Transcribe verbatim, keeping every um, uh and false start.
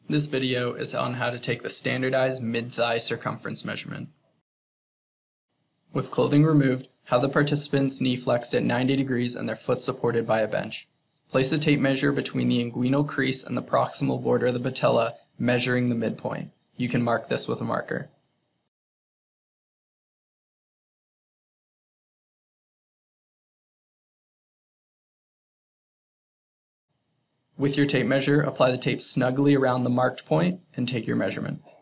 This video is on how to take the standardized mid-thigh circumference measurement. With clothing removed, have the participant's knee flexed at ninety degrees and their foot supported by a bench. Place a tape measure between the inguinal crease and the proximal border of the patella, measuring the midpoint. You can mark this with a marker. With your tape measure, apply the tape snugly around the marked point and take your measurement.